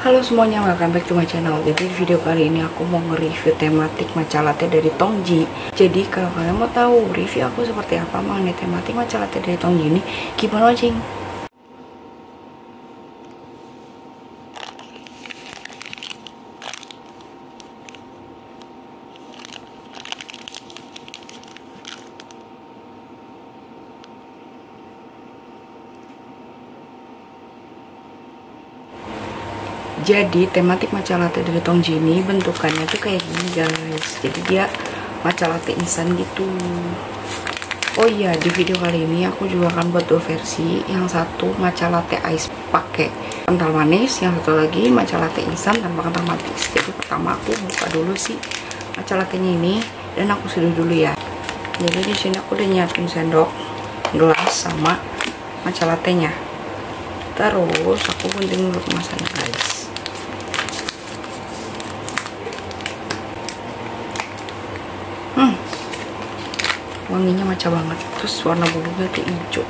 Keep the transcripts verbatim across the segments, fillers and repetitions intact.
Halo semuanya, welcome back to my channel. Jadi video kali ini aku mau nge-review tematik matcha latte dari Tongji. Jadi kalau kalian mau tahu review aku seperti apa mengenai tematik matcha latte dari Tongji ini, keep on watching. Jadi tematik matcha latte dari Tongji ini bentukannya tuh kayak gini guys. Jadi dia matcha latte instan gitu. Oh iya, di video kali ini aku juga akan buat dua versi. Yang satu matcha latte ice pakai kental manis, yang satu lagi matcha latte instan tanpa kental manis. Jadi pertama aku buka dulu sih matcha latte-nya ini dan aku seduh dulu ya. Jadi di sini aku udah nyiapin sendok, gelas sama matcha latte-nya. Terus aku gunting dulu kemasannya guys. Hmm, wanginya matcha banget. Terus warna bubuknya tuh hijau.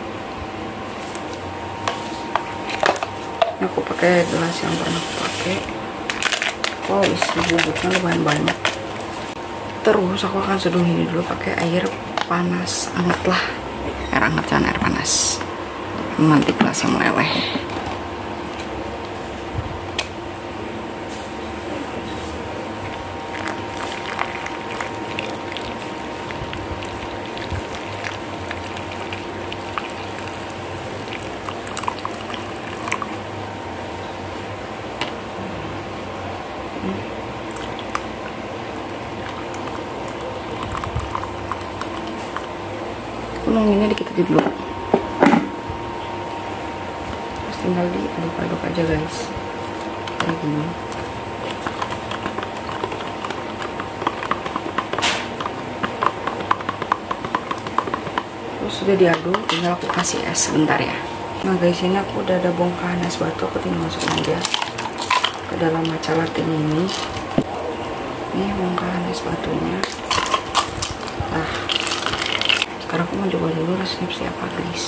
Ini aku pakai gelas yang pernah aku pakai. Oh, isi bubuknya lumayan banyak. Terus aku akan seduh ini dulu pakai air panas, hangat lah. Air hangat dan air panas. Nanti gelasnya meleleh. Nungguinnya dikit aja dulu, terus tinggal diaduk-aduk aja guys, kayak gini. Terus sudah diaduk, tinggal aku kasih es sebentar ya. Nah guys, ini aku udah ada bongkahan es batu, aku tinggal masukin aja ke dalam matcha latte ini. Ini bongkahan es batunya. Nah, sekarang aku mau coba dulu rasanya seperti apa guys.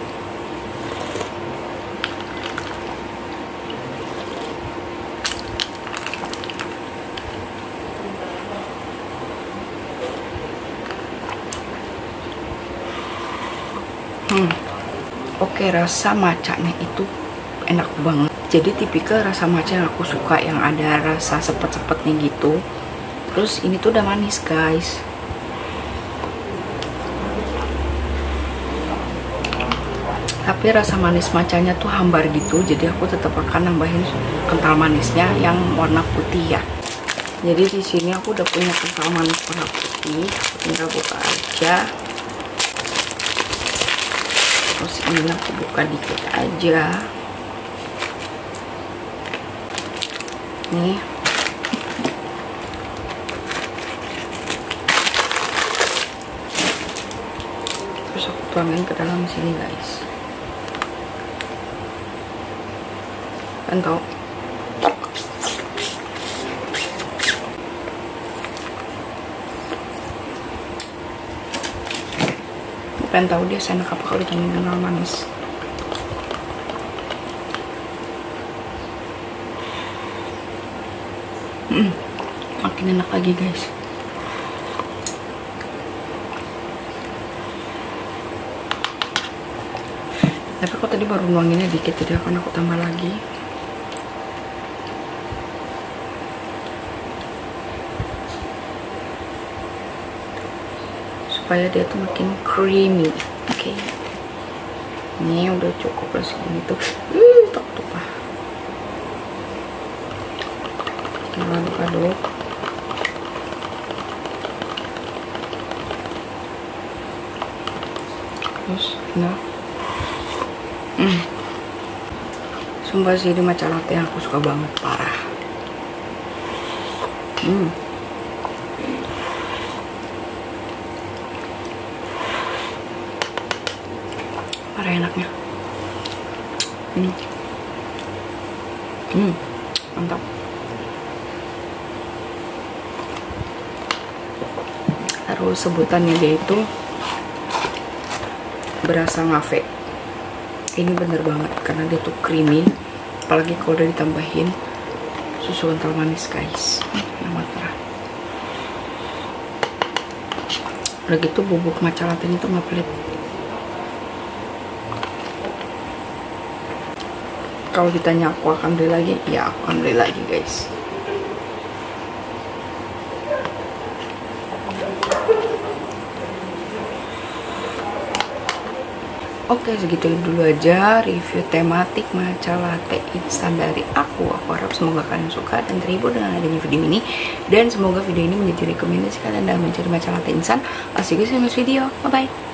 Hmm, oke, rasa matchanya itu enak banget. Jadi tipikal rasa matcha yang aku suka, yang ada rasa sepet-sepetnya gitu. Terus ini tuh udah manis guys. Tapi rasa manis matchanya tuh hambar gitu, jadi aku tetap akan nambahin kental manisnya yang warna putih ya. Jadi di sini aku udah punya kental manis warna putih, aku tinggal buka aja. Terus ini aku buka dikit aja. Nih. Terus aku tuangin ke dalam sini guys. Kan tau pengen tahu dia enak apa kalau ditambah kental manis. hmm, makin enak lagi guys. Tapi kok tadi baru nuanginnya dikit, jadi akan aku tambah lagi. Supaya dia tuh makin creamy. Oke, okay. Ini udah cukup lah segini tuh. Uh, tak tumpah. Tinggal aduk-aduk. Terus, nah, hmm. Sumpah sih ini matcha latte yang aku suka banget, parah. Hmm. Parah enaknya. Hmm. Hmm. Mantap. Terus sebutannya dia itu berasa ngafe. Ini bener banget karena dia tuh creamy, apalagi kalau udah ditambahin susu kental manis guys. Yang matra. Udah gitu bubuk matcha latte itu nggak pelit. Kalau ditanya aku akan beli lagi, ya aku akan beli lagi guys. Oke, segitu dulu aja review tematik matcha latte instan dari aku. Aku harap semoga kalian suka dan terhibur dengan adanya video ini. Dan semoga video ini menjadi rekomendasi kalian dalam mencari matcha latte instan. I'll see you in the next video. Bye-bye.